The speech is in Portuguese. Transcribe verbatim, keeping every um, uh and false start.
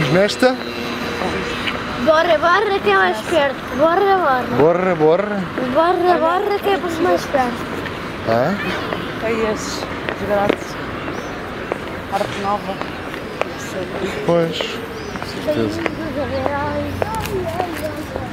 Vamos nesta? Bora, bora que é mais perto. Bora, bora. Borra, borra. Bora, bora que é mais perto. Hã? Foi esses, os grátis. Arte nova. Pois, certeza. Ai, ai, ai, ai.